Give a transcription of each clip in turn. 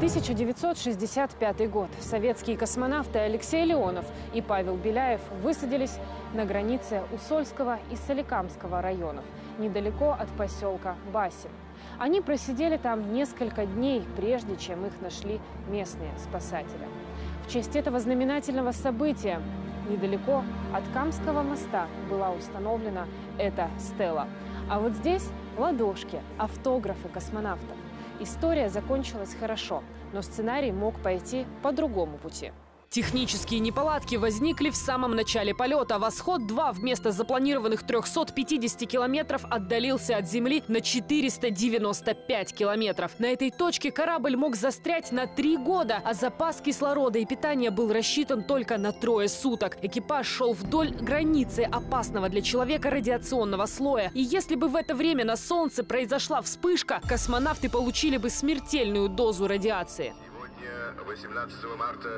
1965 год. Советские космонавты Алексей Леонов и Павел Беляев высадились на границе Усольского и Соликамского районов, недалеко от поселка Басин. Они просидели там несколько дней, прежде чем их нашли местные спасатели. В честь этого знаменательного события недалеко от Камского моста была установлена эта стела. А вот здесь ладошки, автографы космонавтов. История закончилась хорошо, но сценарий мог пойти по другому пути. Технические неполадки возникли в самом начале полета. «Восход-2» вместо запланированных 350 километров отдалился от Земли на 495 километров. На этой точке корабль мог застрять на 3 года, а запас кислорода и питания был рассчитан только на 3 суток. Экипаж шел вдоль границы опасного для человека радиационного слоя. И если бы в это время на Солнце произошла вспышка, космонавты получили бы смертельную дозу радиации. Сегодня, 18 марта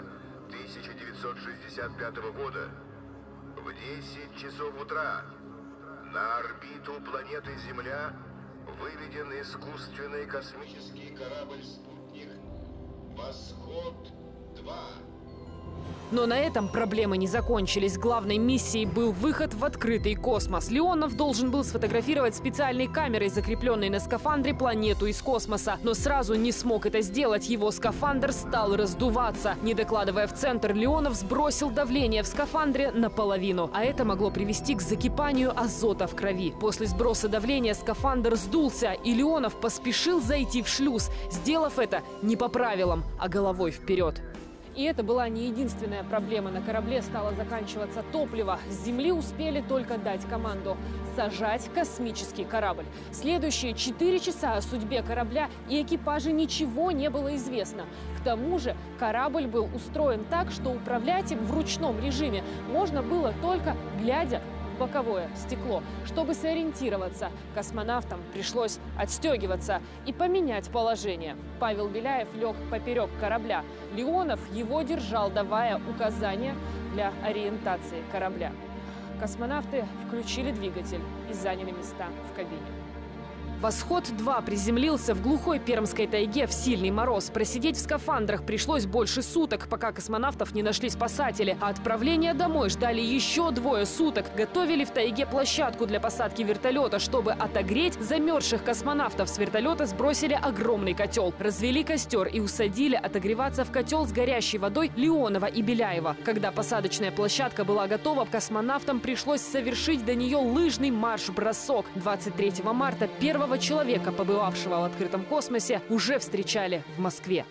1965 года, в 10 часов утра, на орбиту планеты Земля выведен искусственный космический корабль-спутник «Восход-2». Но на этом проблемы не закончились. Главной миссией был выход в открытый космос. Леонов должен был сфотографировать специальной камерой, закрепленной на скафандре, планету из космоса. Но сразу не смог это сделать. Его скафандр стал раздуваться. Не докладывая в центр, Леонов сбросил давление в скафандре наполовину. А это могло привести к закипанию азота в крови. После сброса давления скафандр сдулся, и Леонов поспешил зайти в шлюз, сделав это не по правилам, а головой вперед. И это была не единственная проблема. На корабле стало заканчиваться топливо. С Земли успели только дать команду сажать космический корабль. Следующие 4 часа о судьбе корабля и экипажа ничего не было известно. К тому же корабль был устроен так, что управлять им в ручном режиме можно было только глядя в боковое стекло. Чтобы сориентироваться, космонавтам пришлось отстегиваться и поменять положение. Павел Беляев лег поперек корабля. Леонов его держал, давая указания для ориентации корабля. Космонавты включили двигатель и заняли места в кабине. «Восход-2» приземлился в глухой пермской тайге в сильный мороз. Просидеть в скафандрах пришлось больше суток, пока космонавтов не нашли спасатели. А отправление домой ждали еще 2 суток. Готовили в тайге площадку для посадки вертолета. Чтобы отогреть замерзших космонавтов, с вертолета сбросили огромный котел. Развели костер и усадили отогреваться в котел с горящей водой Леонова и Беляева. Когда посадочная площадка была готова, космонавтам пришлось совершить до нее лыжный марш-бросок. 23 марта первого человека, побывавшего в открытом космосе, уже встречали в Москве.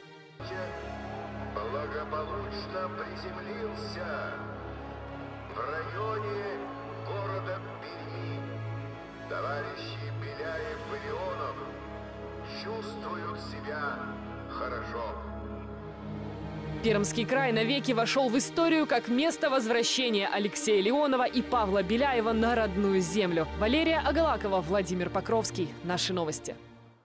Благополучно приземлился в районе города Перми. Товарищи Беляев и Леонов чувствуют себя хорошо. Пермский край навеки вошел в историю как место возвращения Алексея Леонова и Павла Беляева на родную землю. Валерия Агалакова, Владимир Покровский. Наши новости.